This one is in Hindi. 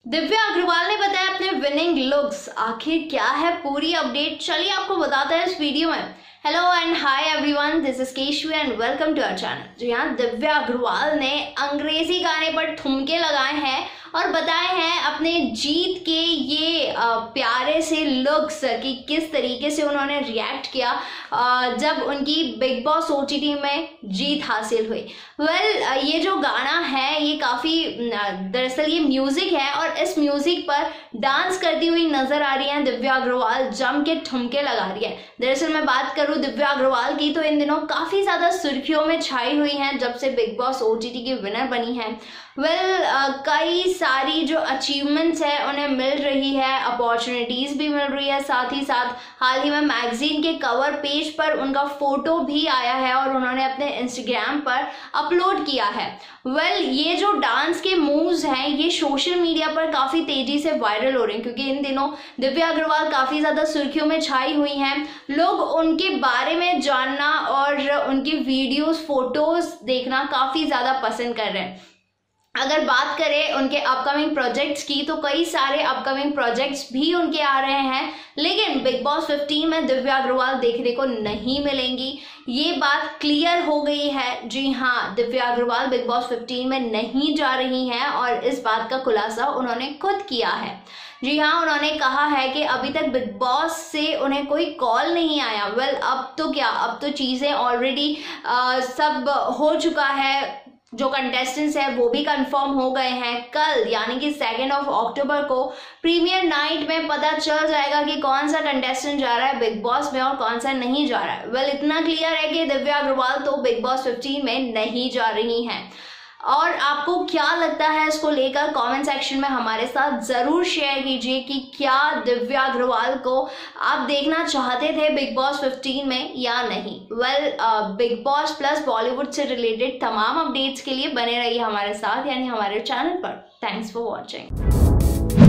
दिव्या अग्रवाल ने बताया अपने विनिंग लुक्स। आखिर क्या है पूरी अपडेट, चलिए आपको बताते हैं इस वीडियो में। Hello and hi everyone, this is Keshvi and welcome to our channel. जी हाँ, दिव्या अग्रवाल ने अंग्रेजी गाने पर ठुमके लगाए हैं और बताए हैं अपने जीत के ये प्यारे से लुक्स कि किस तरीके से उन्होंने रिएक्ट किया जब उनकी बिग बॉस ओटीटी में जीत हासिल हुई। ये जो गाना है ये काफ़ी दरअसल ये म्यूज़िक है और इस म्यूज़िक पर डांस करती हुई नजर आ रही है दिव्या अग्रवाल, जम के ठुमके लगा रही है। दरअसल मैं बात करूं दिव्या अग्रवाल की तो इन दिनों काफ़ी ज़्यादा सुर्खियों में छाई हुई हैं जब से बिग बॉस ओटीटी की विनर बनी है। कई सारी जो अचीवमेंट्स है उन्हें मिल रही है, अपॉर्चुनिटीज़ भी मिल रही है, साथ ही साथ हाल ही में मैगजीन के कवर पेज पर उनका फोटो भी आया है और उन्होंने अपने इंस्टाग्राम पर अपलोड किया है। ये जो डांस के मूव्स हैं ये सोशल मीडिया पर काफ़ी तेज़ी से वायरल हो रहे हैं क्योंकि इन दिनों दिव्या अग्रवाल काफ़ी ज़्यादा सुर्खियों में छाई हुई हैं। लोग उनके बारे में जानना और उनकी वीडियोस फोटोज़ देखना काफ़ी ज़्यादा पसंद कर रहे हैं। अगर बात करें उनके अपकमिंग प्रोजेक्ट्स की तो कई सारे अपकमिंग प्रोजेक्ट्स भी उनके आ रहे हैं, लेकिन बिग बॉस 15 में दिव्या अग्रवाल देखने को नहीं मिलेंगी, ये बात क्लियर हो गई है। जी हाँ, दिव्या अग्रवाल बिग बॉस 15 में नहीं जा रही हैं और इस बात का खुलासा उन्होंने खुद किया है। जी हाँ, उन्होंने कहा है कि अभी तक बिग बॉस से उन्हें कोई कॉल नहीं आया। अब तो क्या, अब तो चीज़ें ऑलरेडी सब हो चुका है, जो कंटेस्टेंट्स हैं वो भी कंफर्म हो गए हैं। कल यानी कि 2 अक्टूबर को प्रीमियर नाइट में पता चल जाएगा कि कौन सा कंटेस्टेंट जा रहा है बिग बॉस में और कौन सा नहीं जा रहा है। इतना क्लियर है कि दिव्या अग्रवाल तो बिग बॉस 15 में नहीं जा रही हैं। और आपको क्या लगता है इसको लेकर कमेंट सेक्शन में हमारे साथ ज़रूर शेयर कीजिए कि क्या दिव्या अग्रवाल को आप देखना चाहते थे बिग बॉस 15 में या नहीं। बिग बॉस प्लस बॉलीवुड से रिलेटेड तमाम अपडेट्स के लिए बने रहिए हमारे साथ, यानी हमारे चैनल पर। Thanks for watching.